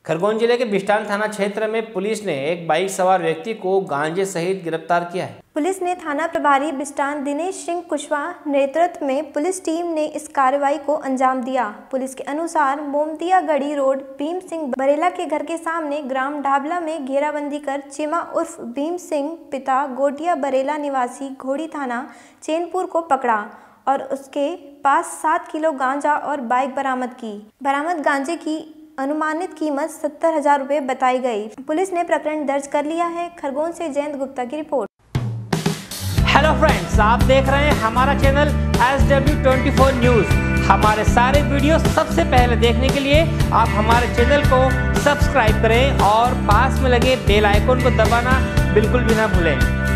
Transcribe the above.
खरगोन जिले के बिस्टान थाना क्षेत्र में पुलिस ने एक बाइक सवार व्यक्ति को गांजे सहित गिरफ्तार किया है। पुलिस ने थाना प्रभारी बिस्टान दिनेश सिंह कुशवाहा नेतृत्व में पुलिस टीम ने इस कार्रवाई को अंजाम दिया। पुलिस के अनुसार मोमतिया गढ़ी रोड भीम सिंह बरेला के घर के सामने ग्राम ढाबला में घेराबंदी कर चिमा उर्फ भीम सिंह पिता गोटिया बरेला निवासी घोड़ी थाना चैनपुर को पकड़ा और उसके पास 7 किलो गांजा और बाइक बरामद की। बरामद गांजे की अनुमानित कीमत 70,000 रुपये बताई गई। पुलिस ने प्रकरण दर्ज कर लिया है। खरगोन से जयंत गुप्ता की रिपोर्ट। हेलो फ्रेंड्स, आप देख रहे हैं हमारा चैनल SW24 न्यूज़। हमारे सारे वीडियो सबसे पहले देखने के लिए आप हमारे चैनल को सब्सक्राइब करें और पास में लगे बेल आइकन को दबाना बिल्कुल भी ना भूलें।